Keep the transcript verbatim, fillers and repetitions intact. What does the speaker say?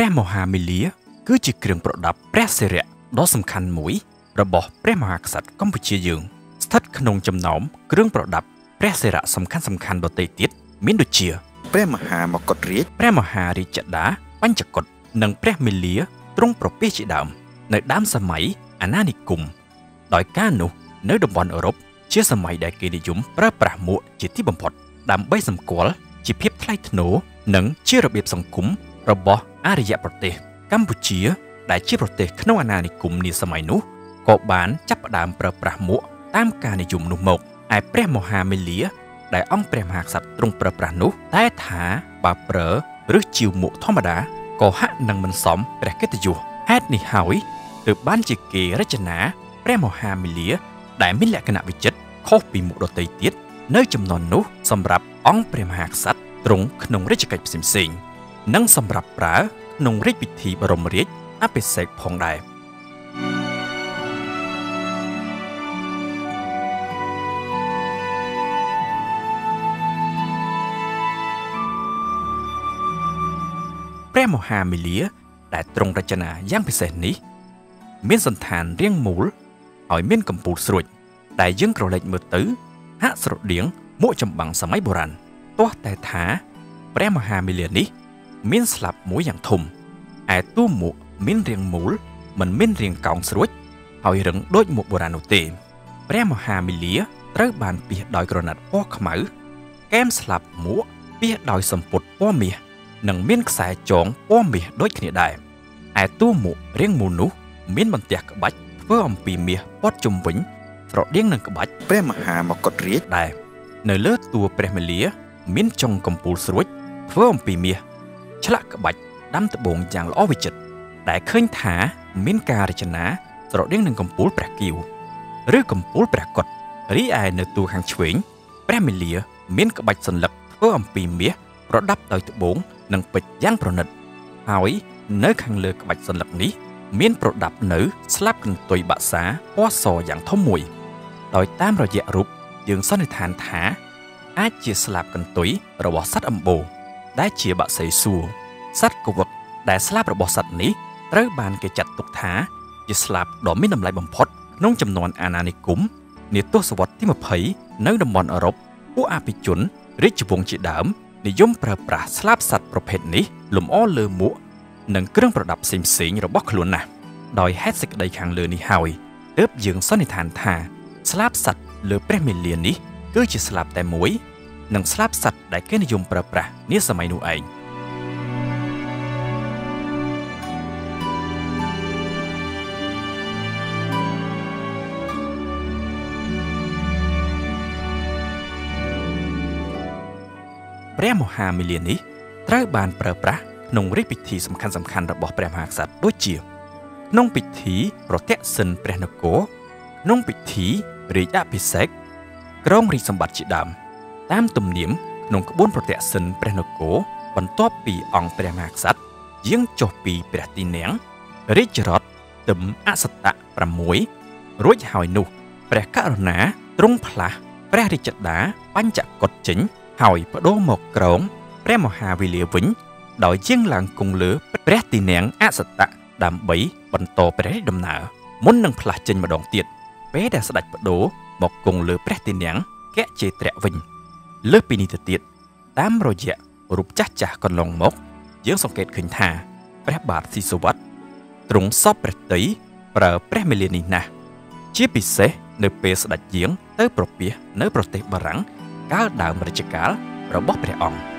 ព្រះមហាមាលាគឺជាគ្រឿងប្រដាប់ព្រះសិរៈដ៏សំខាន់មួយរបស់ព្រះមហាក្សត្រកម្ពុជាយើងស្ថិតក្នុងចំណោមគ្រឿងប្រដាប់ព្រះសិរៈសំខាន់សំខាន់ដទៃទៀតមានដូចជាព្រះមហាមកុដរាជព្រះមហារាជដាបញ្ចកុដនិងព្រះមាលាទ្រង់ប្រពាសជាដើមនៅដើមសម័យអាណានិគមដោយការនោះនៅតំបន់អឺរ៉ុបជាសម័យដែលគេនិយមប្រើប្រាស់មួកជាទីបំផុតដើម្បីសម្គាល់ជាភាពថ្លៃថ្នូរនិងជារបៀបសង្គមរបស់អរិយប្រទេសកម្ពុជាដែលជាប្រទេសក្នុងអាណានិគមនាសម័យនោះក៏បានចាប់ផ្ដើមប្រើប្រាស់មួកតាមការនិយមនោះមកឯព្រះមហាមាលាដែលអង្គព្រះមហាក្សត្រទ្រង់ប្រើប្រាស់នោះតែថាបើប្រើឬជាវមួកធម្មតាក៏ហាក់នឹងមិនសមព្រះកិត្តិយសហេតុនេះហើយទើបបានជាគេរចនាព្រះមហាមាលាដែលមានលក្ខណៈវិចិត្រខុសពីមុខដទៃទៀតនៅចំនួននោះសម្រាប់អង្គព្រះមហាក្សត្រទ្រង់ក្នុងរាជកិច្ចផ្សេងៗនិងសម្រាប់ប្រើក្នុងរាជពិធីបរមរាជអភិសេកផងដែរព្រះមហាមាលាដែលទ្រង់រចនាយ៉ាងពិសេសនេះមានសន្តានរាងមូលហើយមានកំពូលស្រួចដែលយើងក្រឡេកមើលទៅហាក់ស្រដៀងមួកចម្បាំងសម័យបុរាណទោះតែថាព្រះមហាមាលានេះមានស្លាបមួយយ៉ាងធំឯតួមួកមានរាងមូលមិនមានរាងកោងស្រួចហើយរឹងដូចមួកបុរាណនោះទេព្រះមហាមាលាត្រូវបានពាសដោយក្រណាត់ពណ៌ខ្មៅកែមស្លាបមួកពាសដោយសំពត់ពណ៌មាសនិងមានខ្សែចងពណ៌មាសដូចគ្នាដែរឯតួមួករាងមូលនោះមានបន្ទះក្បាច់ធ្វើអំពីមាសព័ទ្ធជុំវិញស្រដៀងនឹងក្បាច់ព្រះមហាមកុដរាជដែរនៅលើតួព្រះមាលាមានចុងកំពូលស្រួចធ្វើអំពីមាសឆ្លាក់ក្បាច់ដាំត្បូងយ៉ាងល្អវិចិត្រដែលឃើញថាមានការរចនាស្រដៀងនឹងកំពូលព្រះគៀវឬកំពូលព្រះកុដរីឯនៅតួខាងឆ្វេងព្រះមាលាមានក្បាច់សន្លឹកធ្វើអំពីមាសប្រដាប់ដោយត្បូងនិងពេជ្រយ៉ាងប្រណិតហើយនៅខាងលើក្បាច់សន្លឹកនេះមានប្រដាប់នៅស្លាបកន្ទុយបក្សាពណ៌សយ៉ាងធំមួយដោយតាមរយៈរូបយើងសន្និដ្ឋានថាអាចជាស្លាបកន្ទុយរបស់សត្វអម្បូរដែលជាបក្សីសួរសត្វកវឹកដែលស្លាបរបស់សត្វនេះត្រូវបានគេចាត់ទុកថាជាស្លាបដ៏មានតម្លៃបំផុតក្នុងចំនួនអាណានិគមនាទសវត្សរ៍ទីម្ភៃនៅតំបន់អឺរ៉ុបពួកអភិជនរាជវង្សជាដើមនិយមប្រើប្រាស់ស្លាបសត្វប្រភេទនេះលម្អលើមួកនិងគ្រឿងប្រដាប់ផ្សេងៗរបស់ខ្លួនណាស់ដោយហេតុសេចក្តីខាងលើនេះហើយទើបយើងសន្និដ្ឋានថាស្លាបសត្វលើព្រះមាលានេះគឺជាស្លាបតែមួយនិងស្លាបសត្វដែលគេនិយមប្រើប្រាស់នាសម័យនោះឯងព្រះមហាមាលានេះត្រូវបានប្រើប្រាស់ក្នុងរាជពិធីសំខាន់ៗរបស់ព្រះមហាក្សត្រដូចជាក្នុងពិធីប្រទក្សិណព្រះនគរក្នុងពិធីរាជអភិសេកគ្រងរាជសម្បត្តិជាដើមតាមទំនៀមក្នុងក្បួនប្រទក្សិណព្រះនគរបន្ទាប់ពីអង្គព្រះមហាក្សត្រយាងចុះពីព្រះទីនាំងរាជរថទឹមអសតៈប្រាំមួយរួចហើយនោះព្រះករុណាទ្រង់ផ្លាស់ព្រះរាជដាបញ្ចកុដចេញហើយបដូរមកក្រងព្រះមហាមាលាវិញដោយយាងឡើងគង់លើព្រះទីនាំងអសតៈដើម្បីបន្តព្រះរាជដំណើរមុននឹងផ្លាស់ចេញម្ដងទៀតពេលដែលស្ដេចបដូរមកគង់លើព្រះទីនាំងកជេត្រៈវិញលើសពីនេះទៅទៀតតាមរយៈរូបចាស់ចាស់កន្លងមកយើងសង្កេតឃើញថាព្រះបាទស៊ីសុវត្ថិទ្រង់សពព្រះតីប្រើព្រះមាលានេះណាស់ជាពិសេសនៅពេលស្ដេចយាងទៅប្រពាសនៅប្រទេសបារាំងកាលដើមរជ្ជកាលរបស់ព្រះអង្គ